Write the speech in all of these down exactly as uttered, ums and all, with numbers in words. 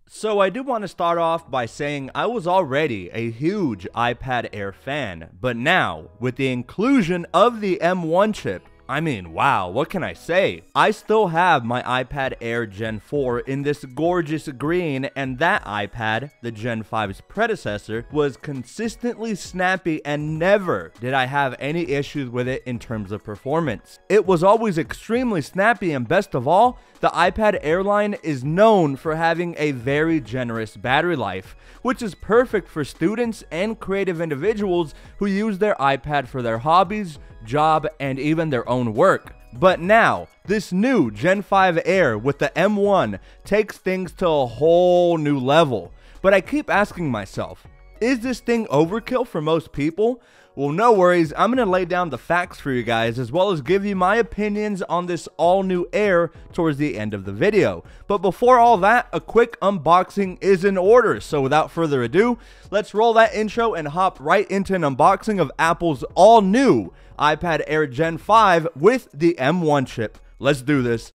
So I do want to start off by saying I was already a huge iPad Air fan, but now, with the inclusion of the M one chip, I mean, wow, what can I say? I still have my iPad Air Gen four in this gorgeous green, and that iPad, the Gen five's predecessor, was consistently snappy and never did I have any issues with it in terms of performance. It was always extremely snappy, and best of all, the iPad Air line is known for having a very generous battery life, which is perfect for students and creative individuals who use their iPad for their hobbies, job, and even their own work. But now, this new Gen five Air with the M one takes things to a whole new level. But I keep asking myself, is this thing overkill for most people? Well, no worries, I'm going to lay down the facts for you guys as well as give you my opinions on this all new Air towards the end of the video. But before all that, a quick unboxing is in order. So without further ado, let's roll that intro and hop right into an unboxing of Apple's all new iPad Air Gen five with the M one chip. Let's do this.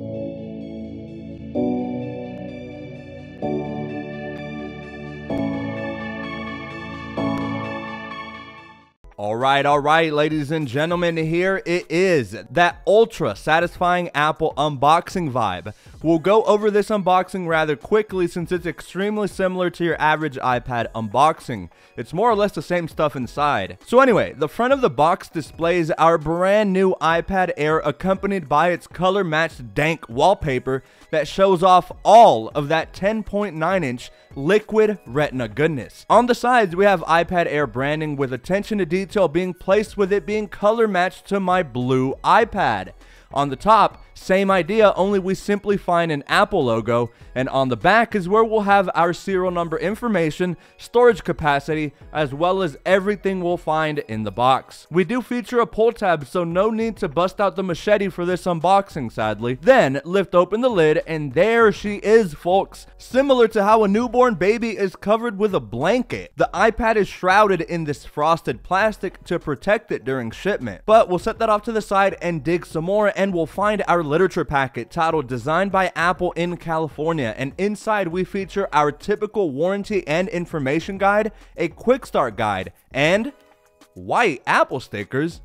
Alright, alright, ladies and gentlemen, here it is, that ultra satisfying Apple unboxing vibe. We'll go over this unboxing rather quickly since it's extremely similar to your average iPad unboxing. It's more or less the same stuff inside. So anyway, the front of the box displays our brand new iPad Air accompanied by its color matched dank wallpaper that shows off all of that ten point nine inch liquid retina goodness. On the sides, we have iPad Air branding with attention to detail being placed with it being color matched to my blue iPad. On the top, same idea, only we simply find an Apple logo, and on the back is where we'll have our serial number information, storage capacity, as well as everything we'll find in the box. We do feature a pull tab, so no need to bust out the machete for this unboxing, sadly. Then, lift open the lid, and there she is, folks. Similar to how a newborn baby is covered with a blanket, the iPad is shrouded in this frosted plastic to protect it during shipment. But we'll set that off to the side and dig some more, and we'll find our literature packet titled Designed by Apple in California, and inside we feature our typical warranty and information guide, a quick start guide, and white Apple stickers.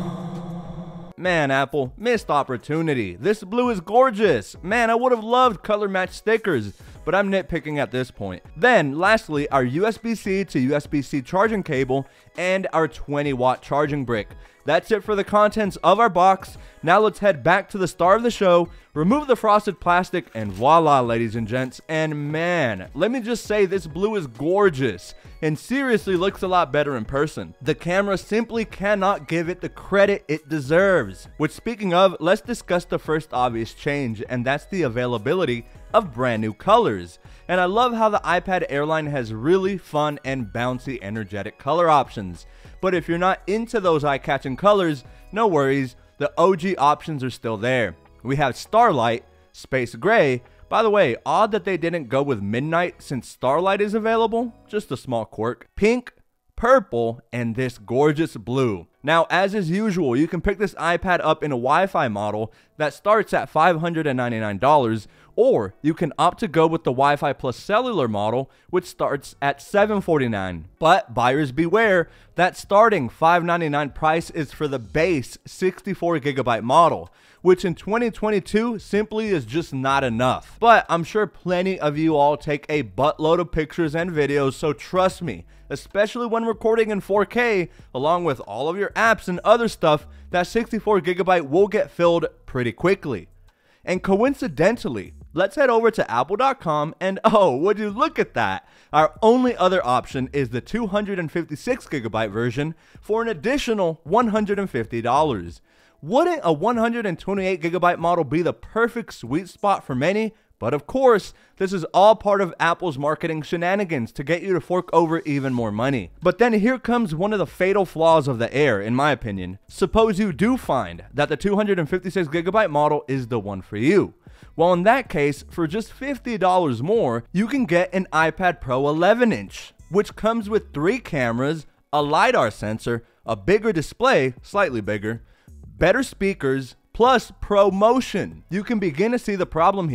Man, Apple, missed opportunity. This blue is gorgeous. Man, I would have loved color matched stickers, but I'm nitpicking at this point. Then, lastly, our U S B C to U S B C charging cable and our twenty watt charging brick. That's it for the contents of our box. Now let's head back to the star of the show, remove the frosted plastic, and voila, ladies and gents. And man, let me just say this blue is gorgeous and seriously looks a lot better in person. The camera simply cannot give it the credit it deserves. Which, speaking of, let's discuss the first obvious change, and that's the availability of brand new colors. And I love how the iPad Airline has really fun and bouncy energetic color options. But if you're not into those eye-catching colors, no worries, the O G options are still there. We have Starlight, Space Gray. By the way, odd that they didn't go with Midnight since Starlight is available, just a small quirk. Pink, purple, and this gorgeous blue. Now, as is usual, you can pick this iPad up in a Wi-Fi model that starts at five hundred ninety-nine dollars, or you can opt to go with the Wi-Fi plus cellular model, which starts at seven hundred forty-nine dollars. But buyers beware, that starting five hundred ninety-nine dollars price is for the base sixty-four gigabyte model, which in twenty twenty-two simply is just not enough. But I'm sure plenty of you all take a buttload of pictures and videos, so trust me, especially when recording in four K, along with all of your apps and other stuff, that sixty-four gigabyte will get filled pretty quickly. And coincidentally, let's head over to apple dot com, and oh, would you look at that? Our only other option is the two hundred fifty-six gigabyte version for an additional one hundred fifty dollars. Wouldn't a one hundred twenty-eight gigabyte model be the perfect sweet spot for many? But of course, this is all part of Apple's marketing shenanigans to get you to fork over even more money. But then here comes one of the fatal flaws of the Air, in my opinion. Suppose you do find that the two hundred fifty-six gigabyte model is the one for you. Well, in that case, for just fifty dollars more, you can get an iPad Pro eleven inch, which comes with three cameras, a LiDAR sensor, a bigger display, slightly bigger, better speakers, plus ProMotion. You can begin to see the problem here.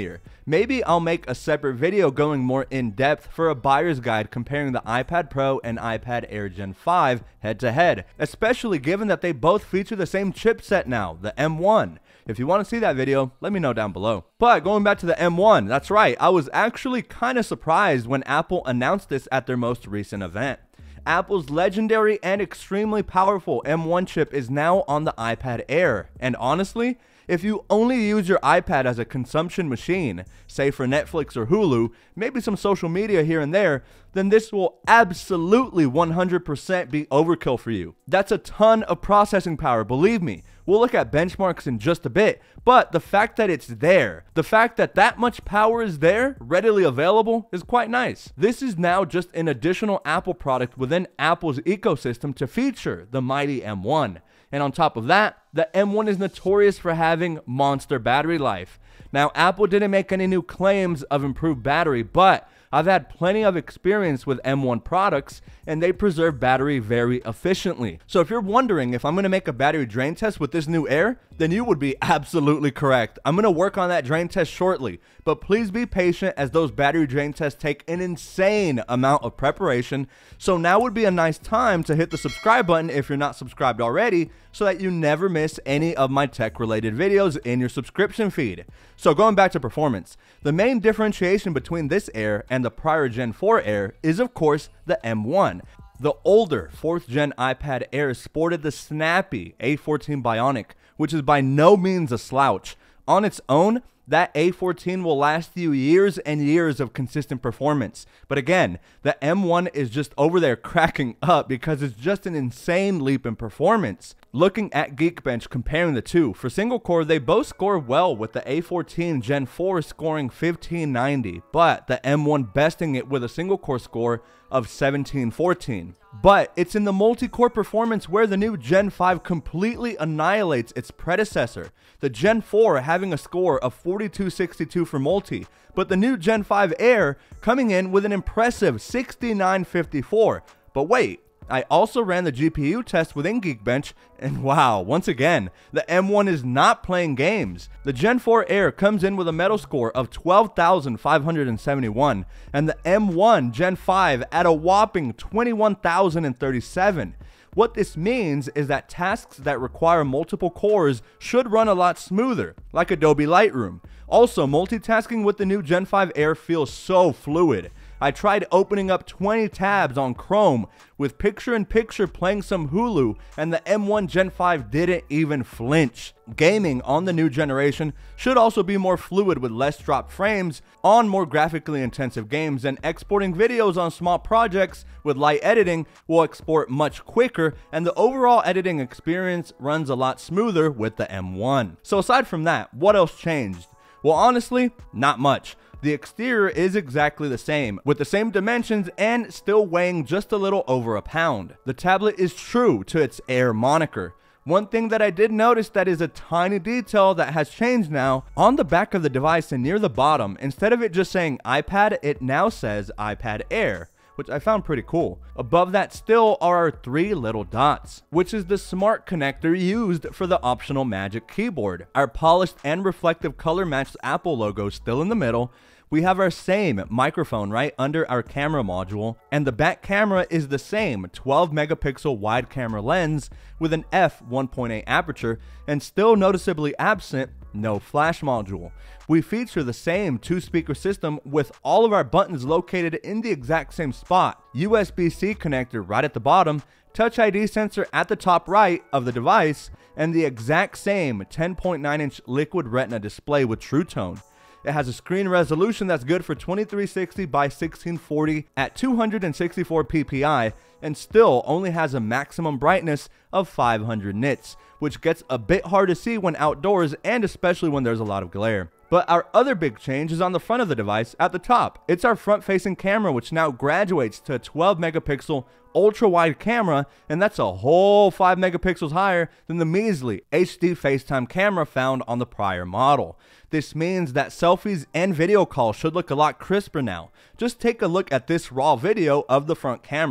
Maybe I'll make a separate video going more in depth for a buyer's guide comparing the iPad Pro and iPad Air Gen five head to head, especially given that they both feature the same chipset now, the M one. If you want to see that video, let me know down below. But going back to the M one, that's right, I was actually kind of surprised when Apple announced this at their most recent event. Apple's legendary and extremely powerful M one chip is now on the iPad Air, and honestly, if you only use your iPad as a consumption machine, say for Netflix or Hulu, maybe some social media here and there, then this will absolutely one hundred percent be overkill for you. That's a ton of processing power, believe me. We'll look at benchmarks in just a bit, but the fact that it's there, the fact that that much power is there, readily available, is quite nice. This is now just an additional Apple product within Apple's ecosystem to feature the mighty M one. And on top of that, the M one is notorious for having monster battery life. Now, Apple didn't make any new claims of improved battery, but I've had plenty of experience with M one products, and they preserve battery very efficiently. So if you're wondering if I'm going to make a battery drain test with this new Air, then you would be absolutely correct. I'm going to work on that drain test shortly, but please be patient as those battery drain tests take an insane amount of preparation. So now would be a nice time to hit the subscribe button if you're not subscribed already, so that you never miss any of my tech-related videos in your subscription feed. So going back to performance, the main differentiation between this Air and the prior Gen four Air is of course the M one. The older fourth gen iPad Air sported the snappy A fourteen Bionic, which is by no means a slouch. On its own, that A fourteen will last you years and years of consistent performance. But again, the M one is just over there cracking up because it's just an insane leap in performance. Looking at Geekbench comparing the two, for single core they both score well, with the A fourteen Gen four scoring fifteen ninety, but the M one besting it with a single core score of seventeen fourteen. But it's in the multi-core performance where the new Gen five completely annihilates its predecessor. The Gen four having a score of forty-two sixty-two for multi, but the new Gen five Air coming in with an impressive sixty-nine fifty-four. But wait, I also ran the G P U test within Geekbench, and wow, once again, the M one is not playing games. The Gen four Air comes in with a metal score of twelve thousand five hundred seventy-one, and the M one Gen five at a whopping twenty-one thousand thirty-seven. What this means is that tasks that require multiple cores should run a lot smoother, like Adobe Lightroom. Also, multitasking with the new Gen five Air feels so fluid. I tried opening up twenty tabs on Chrome with picture-in-picture playing some Hulu, and the M one Gen five didn't even flinch. Gaming on the new generation should also be more fluid with less dropped frames on more graphically intensive games, and exporting videos on small projects with light editing will export much quicker, and the overall editing experience runs a lot smoother with the M one. So aside from that, what else changed? Well, honestly, not much. The exterior is exactly the same, with the same dimensions and still weighing just a little over a pound. The tablet is true to its Air moniker. One thing that I did notice that is a tiny detail that has changed now, on the back of the device and near the bottom, instead of it just saying iPad, it now says iPad Air, which I found pretty cool. Above that still are our three little dots, which is the smart connector used for the optional Magic Keyboard. Our polished and reflective color matched Apple logo still in the middle. We have our same microphone right under our camera module, and the back camera is the same twelve megapixel wide camera lens with an f one point eight aperture, and still noticeably absent, no flash module. We feature the same two speaker system with all of our buttons located in the exact same spot. U S B C connector right at the bottom, Touch I D sensor at the top right of the device, and the exact same ten point nine inch liquid retina display with True Tone. It has a screen resolution that's good for twenty-three sixty by sixteen forty at two hundred sixty-four P P I, and still only has a maximum brightness of five hundred nits, which gets a bit hard to see when outdoors and especially when there's a lot of glare. But our other big change is on the front of the device at the top. It's our front-facing camera, which now graduates to a twelve megapixel ultra-wide camera, and that's a whole five megapixels higher than the measly H D FaceTime camera found on the prior model. This means that selfies and video calls should look a lot crisper now. Just take a look at this raw video of the front camera.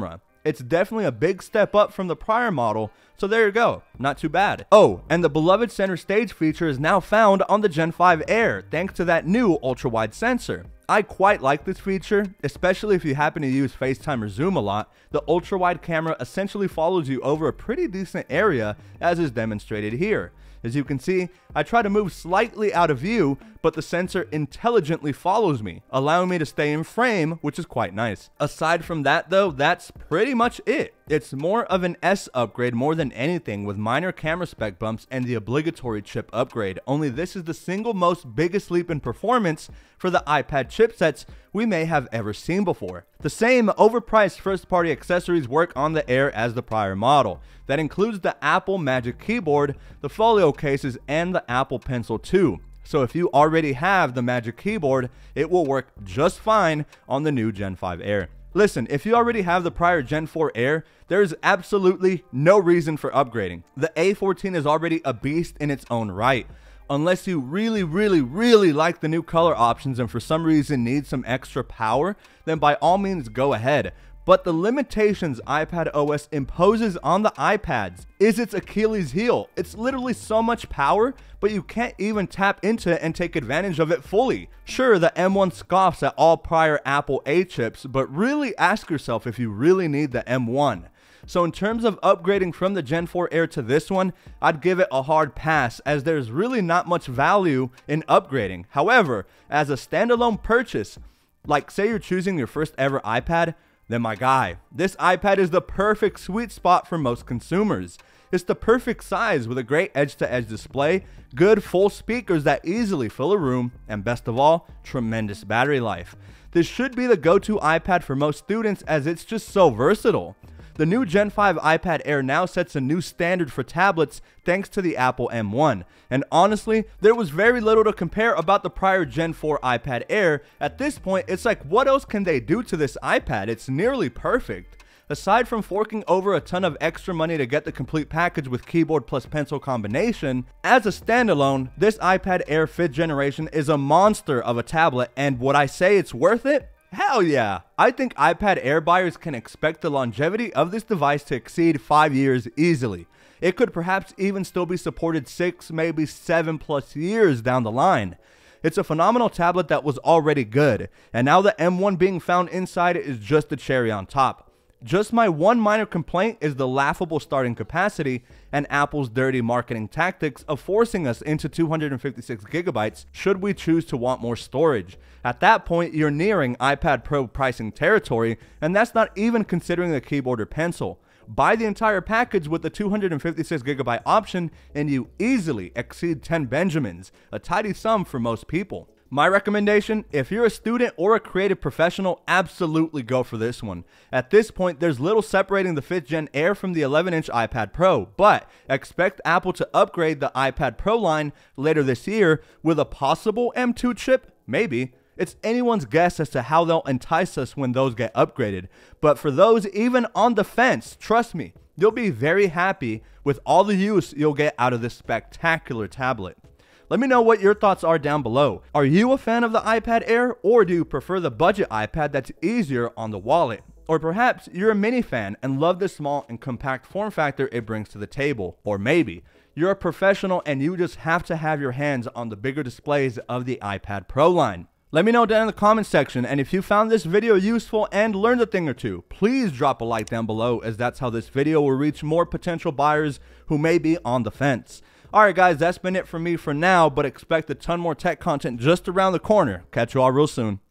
It's definitely a big step up from the prior model, so there you go, not too bad. Oh, and the beloved center stage feature is now found on the Gen five Air, thanks to that new ultra-wide sensor. I quite like this feature, especially if you happen to use FaceTime or Zoom a lot. The ultra-wide camera essentially follows you over a pretty decent area, as is demonstrated here. As you can see, I try to move slightly out of view, but the sensor intelligently follows me, allowing me to stay in frame, which is quite nice. Aside from that though, that's pretty much it. It's more of an S upgrade more than anything, with minor camera spec bumps and the obligatory chip upgrade, only this is the single most biggest leap in performance for the iPad chipsets we may have ever seen before. The same overpriced first-party accessories work on the Air as the prior model. That includes the Apple Magic Keyboard, the folio cases, and the Apple Pencil two. So if you already have the Magic Keyboard, it will work just fine on the new Gen five Air. Listen, if you already have the prior Gen four Air, there's absolutely no reason for upgrading. The A fourteen is already a beast in its own right. Unless you really, really, really like the new color options and for some reason need some extra power, then by all means go ahead. But the limitations iPadOS imposes on the iPads is its Achilles heel. It's literally so much power, but you can't even tap into it and take advantage of it fully. Sure, the M one scoffs at all prior Apple A chips, but really ask yourself if you really need the M one. So in terms of upgrading from the Gen four Air to this one, I'd give it a hard pass, as there's really not much value in upgrading. However, as a standalone purchase, like say you're choosing your first ever iPad, then my guy, this iPad is the perfect sweet spot for most consumers. It's the perfect size with a great edge-to-edge display, good full speakers that easily fill a room, and best of all, tremendous battery life. This should be the go-to iPad for most students, as it's just so versatile. The new Gen five iPad Air now sets a new standard for tablets thanks to the Apple M one. And honestly, there was very little to compare about the prior Gen four iPad Air. At this point, it's like, what else can they do to this iPad? It's nearly perfect. Aside from forking over a ton of extra money to get the complete package with keyboard plus pencil combination, as a standalone, this iPad Air fifth generation is a monster of a tablet, and would I say it's worth it? Hell yeah! I think iPad Air buyers can expect the longevity of this device to exceed five years easily. It could perhaps even still be supported six, maybe seven plus years down the line. It's a phenomenal tablet that was already good, and now the M one being found inside is just the cherry on top. Just my one minor complaint is the laughable starting capacity and Apple's dirty marketing tactics of forcing us into two hundred fifty-six gigabytes should we choose to want more storage. At that point, you're nearing iPad Pro pricing territory, and that's not even considering the keyboard or pencil. Buy the entire package with the two hundred fifty-six gigabyte option and you easily exceed ten Benjamins, a tidy sum for most people. My recommendation, if you're a student or a creative professional, absolutely go for this one. At this point, there's little separating the fifth gen Air from the eleven inch iPad Pro, but expect Apple to upgrade the iPad Pro line later this year with a possible M two chip, maybe. It's anyone's guess as to how they'll entice us when those get upgraded. But for those even on the fence, trust me, you'll be very happy with all the use you'll get out of this spectacular tablet. Let me know what your thoughts are down below. Are you a fan of the iPad Air, or do you prefer the budget iPad that's easier on the wallet? Or perhaps you're a mini fan and love the small and compact form factor it brings to the table. Or maybe you're a professional and you just have to have your hands on the bigger displays of the iPad Pro line. Let me know down in the comment section, and if you found this video useful and learned a thing or two, please drop a like down below, as that's how this video will reach more potential buyers who may be on the fence. Alright guys, that's been it for me for now, but expect a ton more tech content just around the corner. Catch you all real soon.